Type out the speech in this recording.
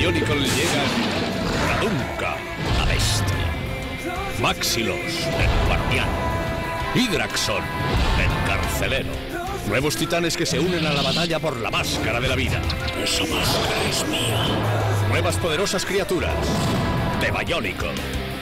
Bionicle llega Radunca, la bestia. Maxilos, el guardián. Hydraxon, el carcelero. Nuevos titanes que se unen a la batalla por la máscara de la vida. Esa máscara es mía. Nuevas poderosas criaturas. The Bionicle.